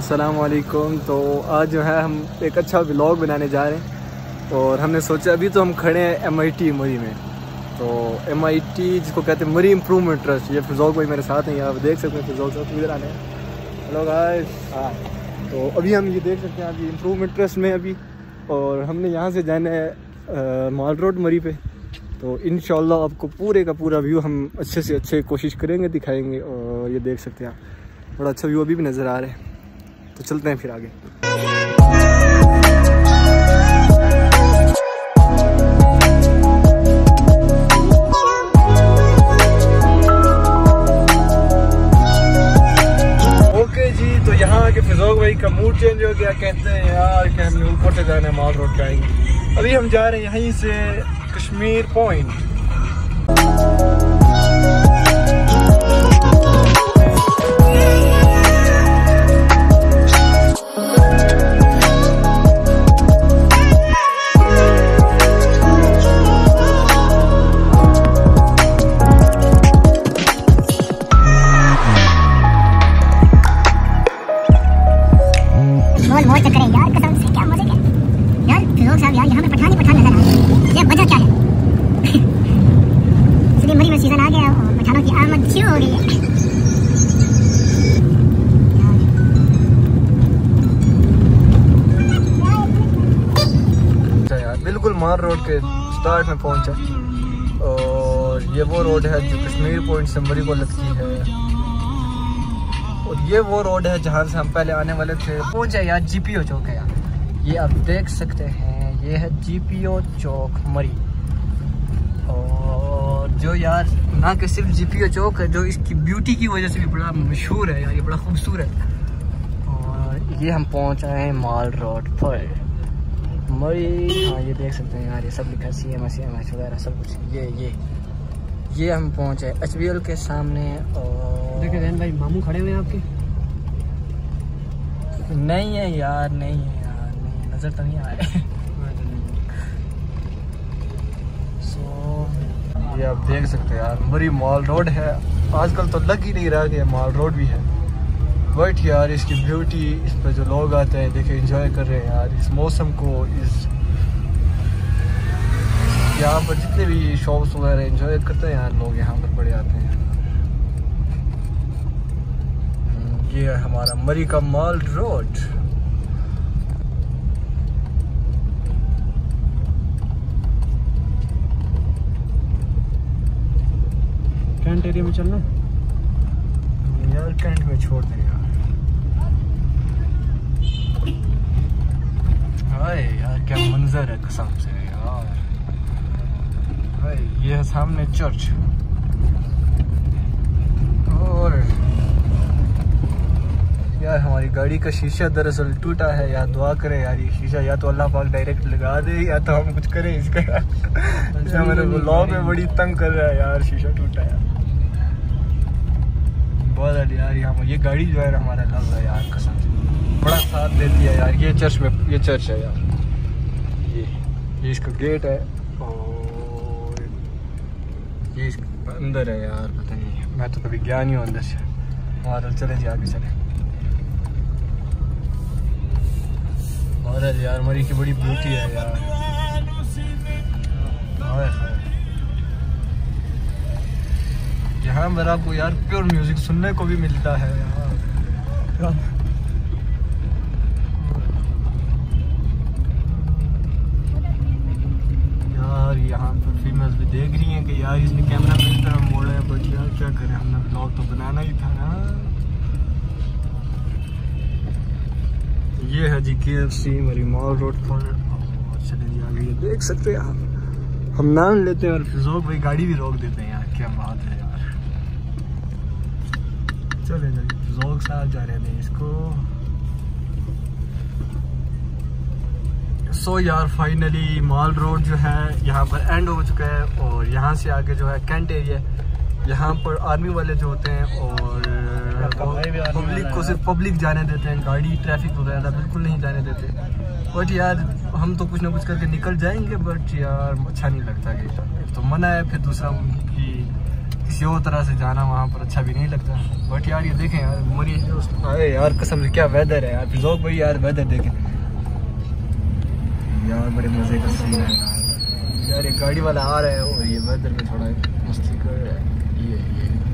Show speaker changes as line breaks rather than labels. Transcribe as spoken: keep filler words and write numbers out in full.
अस्सलाम वालेकुम। तो आज जो है हम एक अच्छा व्लॉग बनाने जा रहे हैं और हमने सोचा अभी तो हम खड़े हैं एम आई टी मरी में। तो एम आई टी जिसको कहते हैं मरी इम्प्रूवमेंट ट्रस्ट, ये फिजौक भाई मेरे साथ हैं, आप देख सकते हैं फिजौक साहब इधर आने हैं। Hello guys. हाँ, तो अभी हम ये देख सकते हैं अभी इम्प्रूवमेंट ट्रस्ट में अभी, और हमने यहाँ से जाना है माल रोड मरी पे। तो इंशाल्लाह आपको पूरे का पूरा व्यू हम अच्छे से अच्छे कोशिश करेंगे दिखाएंगे। और ये देख सकते हैं आप बड़ा अच्छा व्यू अभी भी नज़र आ रहा है। तो चलते हैं फिर आगे। ओके जी, तो यहाँ आके फिजौक भाई का मूड चेंज हो गया। कहते हैं यार कि हमने ऊपर से जाना है, माल रोड पे आएंगे। अभी हम जा रहे हैं यहीं से कश्मीर पॉइंट। बिल्कुल माल रोड के स्टार्ट में पहुंचा, और ये वो रोड है जो कश्मीर पॉइंट से मरी को लगती है, और ये वो रोड है जहाँ से हम पहले आने वाले थे। पहुंचे यार जीपीओ चौक है यार, ये आप देख सकते हैं, ये है जीपीओ चौक मरी। और जो यार ना कि सिर्फ जीपीओ चौक है, जो इसकी ब्यूटी की वजह से भी बड़ा मशहूर है यार, ये बड़ा खूबसूरत। और ये हम पहुँच आए हैं माल रोड पर मरी। हाँ, ये देख सकते हैं यार, ये सब लिखा है C M S C M H वगैरह सब कुछ। ये ये ये हम पहुँचे एच बी एल के सामने। और
देखिए रैन भाई मामू खड़े हुए हैं आपके।
नहीं है यार, नहीं है यार, नहीं नज़र तो नहीं आ रहे। सो ये आप देख सकते हैं यार, मरी मॉल रोड है। आजकल तो लग ही नहीं रहा कि मॉल रोड भी है, बट यार इसकी ब्यूटी, इस पर जो लोग आते हैं देखे एंजॉय कर रहे हैं यार इस मौसम को। इस यहाँ पर जितने भी शॉप्स वगैरह एंजॉय करते हैं यार लोग, यहाँ पर बड़े आते हैं। ये है हमारा मरी का माल रोड।
कैंट एरिया में चलना
यार, कैंट में छोड़ दें यार। हाय यार, क्या मंजर है कसम से यार। हाय, ये है सामने चर्च। और यार हमारी गाड़ी का शीशा दरअसल टूटा है यार, दुआ करें यार ये शीशा या तो अल्लाह पाक डायरेक्ट लगा दे या तो हम कुछ करें इसका। यार मेरे व्लॉग में बड़ी तंग कर रहा है यार, शीशा टूटा है बहुत यार। यहाँ ये गाड़ी जो है हमारा लव है यार, कसम से बड़ा साथ देती है यार। ये चर्च में, ये चर्च है यार, ये ये इसका गेट है, और ये इसका अंदर है यार। पता नहीं, मैं तो कभी गया नहीं हूँ अंदर से। और चले जी आगे चले। और यार मरी की बड़ी ब्यूटी है यार। यहाँ पर आपको यार प्योर म्यूजिक सुनने को भी मिलता है यार। यार यहाँ पर फीमेल्स भी देख रही हैं कि यार इसने कैमरा मेरी तरफ मोड़ा है, बट यार क्या करें, हमने व्लॉग तो बनाना ही था ना। ये है जी के एफ सी मरी मॉल रोड पर। और चले जी आगे, ये देख सकते हैं आप, हम नाम लेते हैं और फिजौक भाई गाड़ी भी रोक देते हैं यार, क्या बात है यार। चले जी, फिजौक साहब जा रहे हैं इसको। सो so यार फाइनली माल रोड जो है यहाँ पर एंड हो चुका है, और यहाँ से आगे जो है कैंट एरिया, यहाँ पर आर्मी वाले जो होते हैं और पब्लिक को सिर्फ पब्लिक जाने देते हैं, गाड़ी ट्रैफिक वगैरह बिल्कुल नहीं जाने देते। बट यार हम तो कुछ ना कुछ करके निकल जाएंगे, बट यार अच्छा नहीं लगता कि तो मना है, फिर दूसरा उनकी किसी और तरह से जाना वहाँ पर अच्छा भी नहीं लगता। बट यार ये देखें यार मरी, अरे यार कसम से क्या वेदर है यार। फिजोक भाई यार वेदर देखें यार, बड़े मजे का सीन है यार। यार एक गाड़ी वाला आ रहा है और ये वेदर में थोड़ा मस्ती कर रहा है। ये ये